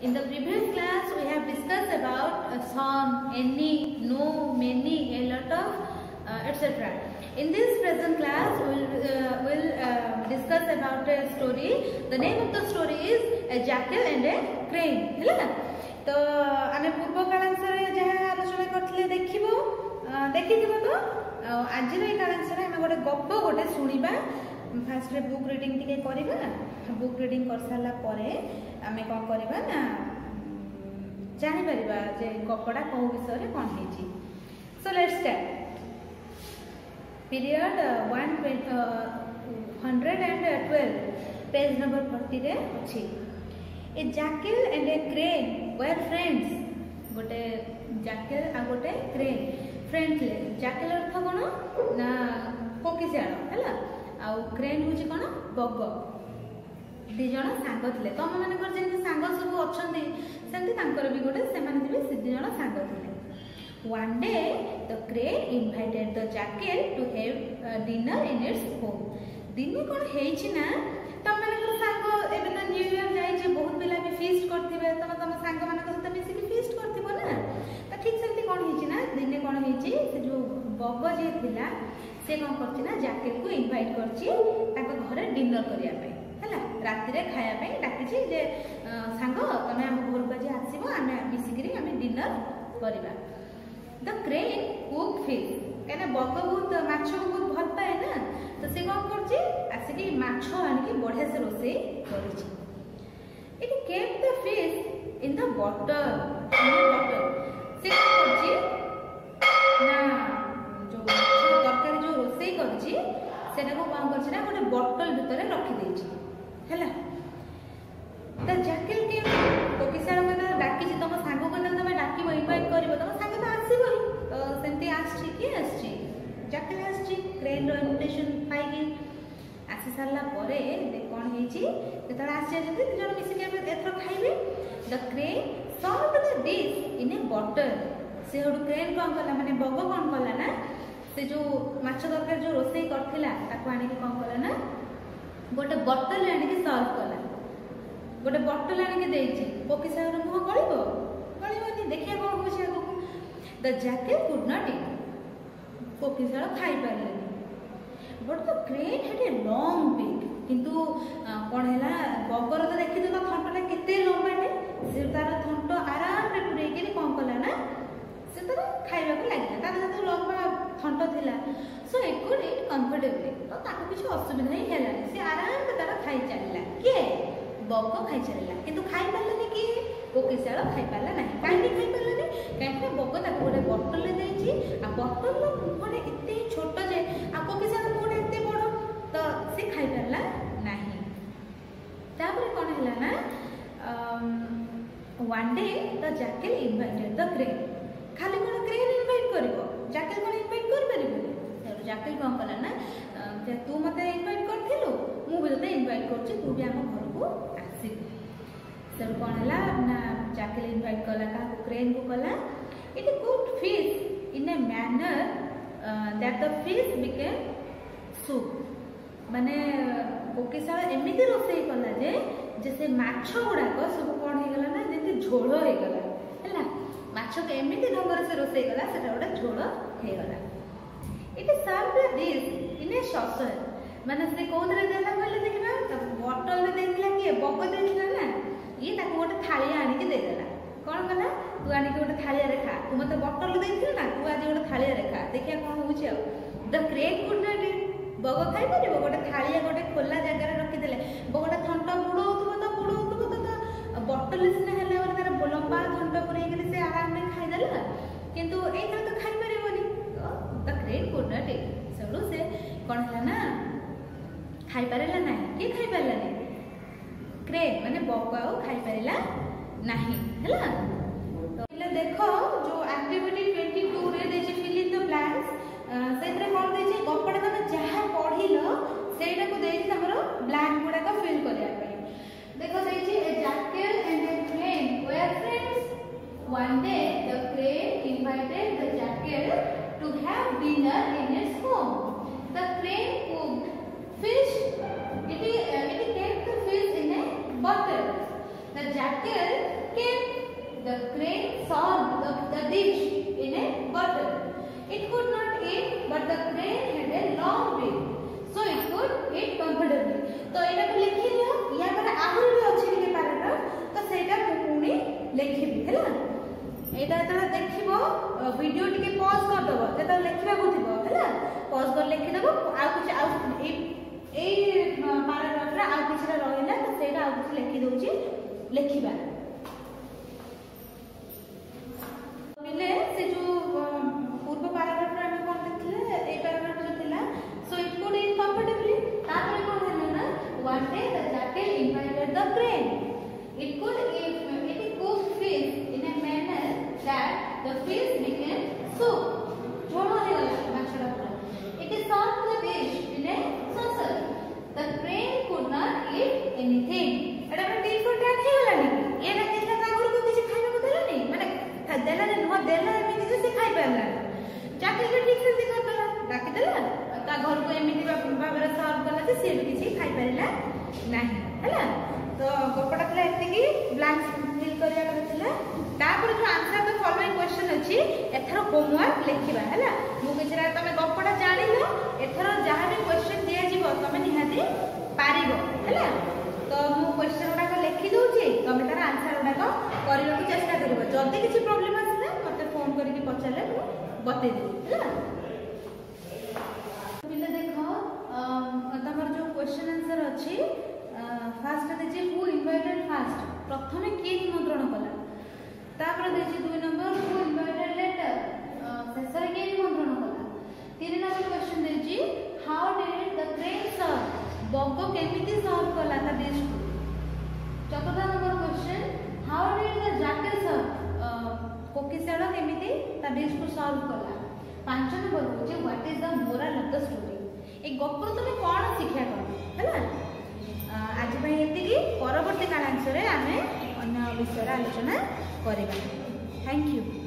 In the previous class, we have discussed about some, any, no, many, a lot of, etc. In this present class, we'll discuss about a story. The name of the story is A Jackal and a Crane. तो आमे पूर्व कालांशरे जहाँ आलोचना करथिले देखिथिबो तो आज रे कालांशरे आमे गोटे गप्प गोटे सुनिबा फास्ट रे बुक रीडिंग टिके करिबा बुक रीडिंग कर साला परे आमे कोन करिबा ना जानि परिबा जे गप्पडा को विषय रे कोन हेची so let's start period 112 page number 40 रे अछि A jackal and a crane were friends. गोटे jackal आ गोटे crane friends ले jackal अर्थ कोन ना कोकिसाळ हैला आ crane होची कोन बग दि जण सांग थिले तम माने कर जेंति सांग सब अछंती सेंति तांकर भी गोटे से माने दिबे से दि जण सांग थिले One day the crane invited the jackal to have dinner in its home. दिने कोन हेछि ना तम माने कर सांग एबे त न्यू ईयर जाई जे बहुत बेला भी फीस्ट करथिबे तम सांग माने सहित मिसी के फीस्ट करथिबो ना त ठीक सेंति कोन हेछि ना दिने कोन हेछि से जो बग जे थिला से कोन करछि ना जैकेल को इनवाइट करछि ताको घरे डिनर करिया पई हैला राति रे खाया पई डाकिछि जे सांग तमे हम घर बजे आसीबो आमे मिसी करी आमे डिनर करिबा द क्रेन कुक फिश कहना बग बहुत माछ बहुत भल पाए ना तो से कोन करछि आसिकी माछ आनिकी बढ़िया से रोसे करिछि It kept the fish in the bottle. से करछि ना जो तरकारी जो रोसे करछि सेटा को कोन करछि ना गोटे बोतल भीतर रखि देछि हैला द जैकल के कोकिसाळ माने डाकिछि तम सांगो कोन तमे डाकिबो इनवाइट करिवो तम सांग तो आसीबो तो सेंती आछि कि आछि जैकल आछि क्रेन रो इनविटेशन पाइकी आसी सारला परे कोन हेछि जेतरा आसी जति जण मिसी के एथर खाइबे the crane served the dish in a bottle से होडु क्रेन कोन कला माने बग कोन कला ना से जो माछ तरकारी जो रोसई करथिला ताको आनी के कोन कला ना गोटे बॉटल आनी के सर्व कला गोटे बॉटल आनी के देछि कोकिसार मुह गळिबोनी देखिया कोन होछि आगो the jackal could not eat कोकिसार खाइ पारले but the crane had a long beak किंतु कोन हैला बगर तो देखि तो थंटटा केते लंबाटे से तार थंट आराम रे पुरै के कोन कला ना से तार खाइबा को लागिला तार तो लंबा थंट थिला so it could eat comfortably तो ताको किछ असुविधा ही हैला से आराम से तार खाइ चलिला के बग खाइ चलिला किंतु खाइ पारले कि कोकिसाळ खाइ पारला नाही काहे खाइ पारला नाही काहे बग ताको गोटे बोतल ले देछि आ बोतल लो मुहरे एते छोट जे आ कोकिसाळ मुहरे एते बड़ तो से खाइ पारला नाही तापर कोन हैला ना one day the jackal invited the crane खाली कोन क्रेन इनवाइट करिवो जैकल कोन इनवाइट कर परिबो तो जैकल कोन कला ना जे तू मते इनवाइट करथिलु मु भी तते इनवाइट करछि तू भी हम घर को आसी सब कोन हला ना जैकल इनवाइट कला का क्रेन को कला it cooked fish in a manner that the fish became soup माने कोकिसाळ एमिति रोसई कला जे जैसे माछ गुडा को सब कोन हे गला ना जेते झोळ हे गला हैला माछ के एमिति ढंगर से रोसई गला सेटा गोटे झोळ हे गला it serve the dish in a saucer माने से कोनरे देला कहले देखिबा त बोतल रे देथिला कि बग देथिला ना ये ताको गोटे थाळी आनी के देदेला कोन कला तू आनी के गोटे थाळी रे खा तू मते बोतल देथिल ना तू आज गोटे थाळी रे खा देखिया कोन होउछ the crane could not eat बग खाइ परिबो गोटे थाळी गोटे खोला जगह रे रखि देले बगटा थंट बुडौथबो तो बोतल सिना हेले और तार लंबा थंट पुरै के से आराम में खाइ देला किंतु एथर तो खाइ परिबोनी तो the crane could not eat सबलो से कोन हला ना खाइ पारेला नाही के खाइ पारला नाही क्रेन माने बग आउ खाइ पारेला नाही हैला तो इले देखो जो एक्टिविटी 22 रे देछि फिल इन द ब्लैंक्स सेतरे कोन देछि गप्पडा तमे जहा पढिलो सेटा को देछि हमरो ब्लैंक गुडा का फिल करिया पई देखो देछि a jackal and a crane were friends one day the crane invited the jackal to have dinner in its home the crane cooked fish it kept the fish in a bottle The jackal came. The crane served the dish in a bottle. It could not eat, but the crane had a long beak, so it could eat comfortably. तो एटा को लिखि दियो या पर आहुर भी अछि के paragraph तो सेटा पुणी लिखिबी हैला एटा त देखिबो वीडियो टिके पॉज कर दबो जेता लिखिबा को थिबो हैला पॉज कर लिखि दबो आ कुछ ए पैराग्राफ रा आ कुछ रहिला तो सेटा आ कुछ लिखि दोची लिखिबा मिले से जो पूर्व पैराग्राफ रा हम कोन देखले ए पैराग्राफ जो थिला so it could eat comfortably तापर कोन हला ना one day the jackal invited the crane. It cooked fish in a manner that the fish became soup. Chodo he gala machara pura. It is served the dish in a saucer. The crane could not eat anything. एटा में T for tag हे गला नि ये ना कितना कागुर को किछि खाइबा को देला नि माने देला ने न देला एमिति जे से खाइ परला जाकल के ठीक से कर देला डाकी देला ता घर को एमिति भाबरे सर्व करला जे से किछि खाइ परला नाही हैला तो गपटा थला एते की ब्लैंक्स फिल करिया करथिला तापर जो आंसर द फॉलोइंग क्वेश्चन अछि एथरो होमवर्क लिखिबा हैला मु किछरा तमे गपटा जानिलो एथरो जहा भी क्वेश्चन दिया जीवो तमे निहाती पारिबो हैला तो मु क्वेश्चन उडा को लिखि दोची तमे तार आंसर उडा को करियो को चेष्टा करबो जदी किछि प्रॉब्लम आसले मते फोन करिकि पछाले मु बते देबी हैला पिले देखो तमर जो क्वेश्चन आंसर अछि फास्ट देछि हु इनवाइटेड फास्ट प्रथमे के निमंत्रण कला तापर देछि 2 नंबर हु इनवाइटेड लेटर शेषरे के निमंत्रण कला 3 नंबर क्वेश्चन देछि how did the crane serve बग केमिति सर्व कला ता डिश को चतुर्थ नंबर question how did the jackal serve कोकिसेलो केमिति ता डिश को सर्व कला 5 नंबर होछि what is the moral of the story ए गप्प तमे कोन शिक्षा कर हैला आज भाई एतिकी परवर्ती कालांश रे आमे अन्य विषय आलोचना करिबा थैंक यू।